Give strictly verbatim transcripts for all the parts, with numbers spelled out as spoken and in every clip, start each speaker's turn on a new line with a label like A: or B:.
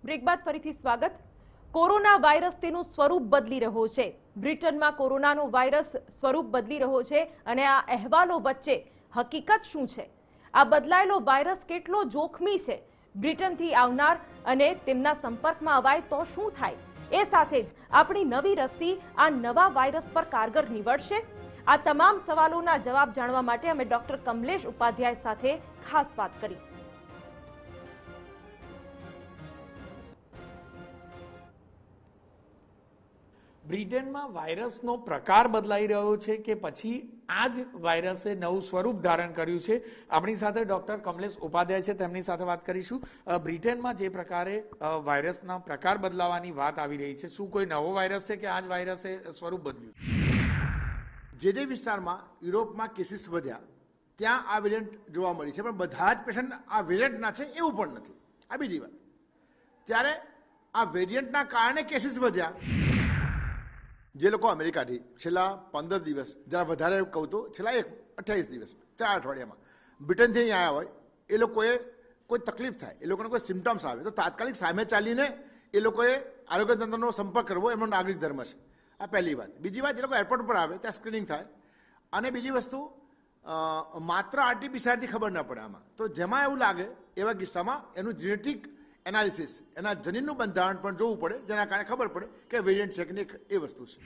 A: Break બાદ ફરીથી સ્વાગત। કોરોના વાયરસ તેનું સ્વરૂપ બદલી રહ્યો છે। બ્રિટનમાં કોરોનાનો વાયરસ સ્વરૂપ બદલી રહ્યો છે અને આ અહેવાલો વચ્ચે હકીકત શું છે? આ બદલાયેલો વાયરસ કેટલો જોખમી છે? બ્રિટનથી આવનાર અને તેમના સંપર્કમાં અવાય તો શું થાય? એ સાથે જ આપણી નવી રસી આ નવા વાયરસ પર કારગર નીવડશે? આ તમામ સવાલોના જવાબ જાણવા માટે અમે ડોક્ટર કમલેશ ઉપાધ્યાય સાથે ખાસ વાત કરી।
B: બ્રિટનમાં વાયરસનો પ્રકાર બદલાઈ રહ્યો છે કે પછી આ જ વાયરસે નવું સ્વરૂપ ધારણ કર્યું છે? આપણી સાથે ડોક્ટર કમલેશ ઉપાધ્યાય છે, તેમની સાથે વાત કરીશું। બ્રિટનમાં જે પ્રકારે વાયરસના પ્રકાર બદલાવાની વાત આવી રહી છે, શું કોઈ નવો વાયરસ છે કે આ જ વાયરસે સ્વરૂપ બદલ્યું?
C: જે જે વિસ્તારમાં યુરોપમાં કેસીસ વધ્યા ત્યાં આ વેરિયન્ટ જોવા મળી છે, પણ બધા જ પેશન્ટ આ વેરિયન્ટના છે એવું પણ નથી। આ બીજી વાત, ત્યારે આ વેરિયન્ટના કારણે કેસીસ વધ્યા। જે લોકો અમેરિકાથી છેલ્લા પંદર દિવસ જરા વધારે કહું તો છેલ્લા એક અઠ્યાવીસ દિવસ ચાર અઠવાડિયામાં બ્રિટનથી અહીં આવ્યા હોય, એ લોકોએ કોઈ તકલીફ થાય, એ લોકોને કોઈ સિમ્ટમ્સ આવે તો તાત્કાલિક સામે ચાલીને એ લોકોએ આરોગ્ય તંત્રનો સંપર્ક કરવો એમનો નાગરિક ધર્મ છે। આ પહેલી વાત। બીજી વાત, જે લોકો એરપોર્ટ પર આવે ત્યાં સ્ક્રીનિંગ થાય, અને બીજી વસ્તુ માત્ર આરટીપીસીઆરથી ખબર ન પડે આમાં, તો જેમાં એવું લાગે એવા કિસ્સામાં એનું જીનેટિક એનાલિસિસ, એના જનીનનું બંધારણ પણ જોવું પડે, જેના કારણે ખબર પડે કે વેરિયન્ટ છે કે એ વસ્તુ છે।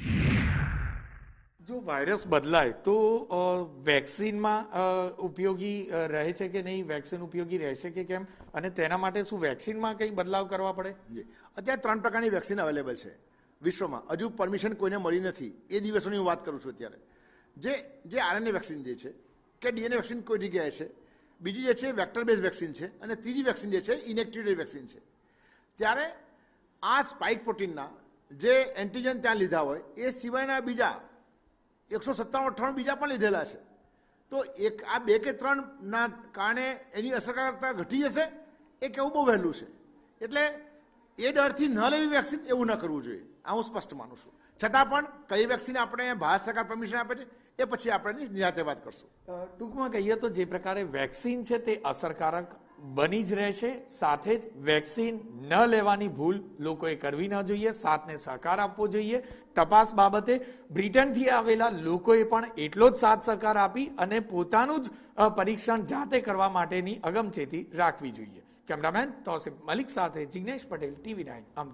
B: જો વાયરસ બદલાય તો વેક્સિનમાં ઉપયોગી રહે છે કે નહીં? વેક્સિન ઉપયોગી રહેશે કે કેમ? અને તેના માટે શું વેક્સિનમાં કંઈ બદલાવ કરવા પડે?
C: જી, અત્યારે ત્રણ પ્રકારની વેક્સિન અવેલેબલ છે વિશ્વમાં, હજુ પરમિશન કોઈને મળી નથી, એ દિવસોની હું વાત કરું છું અત્યારે। જે જે આરએનએ વેક્સિન જે છે કે ડીએનએ વેક્સિન કોઈ જગ્યાએ છે, બીજી જે છે વેક્ટર બેઝ વેક્સિન છે, અને ત્રીજી વેક્સિન જે છે ઇનેક્ટિવેટેડ વેક્સિન છે। ત્યારે આ સ્પાઇક પ્રોટીનના જે એન્ટીજન ત્યાં લીધા હોય એ સિવાયના બીજા એકસો સત્તાણું અઠ્ઠાણું બીજા પણ લીધેલા છે, તો એક આ બે કે ત્રણના કારણે એની અસરકારકતા ઘટી જશે એ કહેવું બહુ વહેલું છે। એટલે એ ડરથી ન લેવી વેક્સિન એવું ન કરવું જોઈએ, આ હું સ્પષ્ટ માનું છું। છતાં પણ કઈ વેક્સિન આપણે ભારત સરકાર પરમિશન આપે છે એ પછી આપણે નિરાતે વાત કરશું।
B: ટૂંકમાં કહીએ તો જે પ્રકારે વેક્સિન છે તે અસરકારક બની જ રહેશે, સાથે જ વેક્સિન ન લેવાની ભૂલ લોકોએ કરવી ન જોઈએ, સાથને સહકાર આપવો જોઈએ। તપાસ બાબતે બ્રિટનથી આવેલા લોકોએ પણ એટલો જ સાથ સહકાર આપી અને પોતાનું જ પરીક્ષણ જાતે કરવા માટેની અગમચેતી રાખવી જોઈએ। કેમેરામેન તૌસિફ મલિક સાથે જિગ્નેશ પટેલ, ટીવી નાઇન।